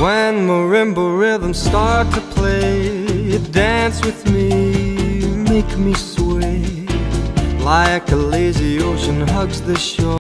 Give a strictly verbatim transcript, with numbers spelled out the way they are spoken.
When marimba rhythms start to play, dance with me, make me sway, like a lazy ocean hugs the shore.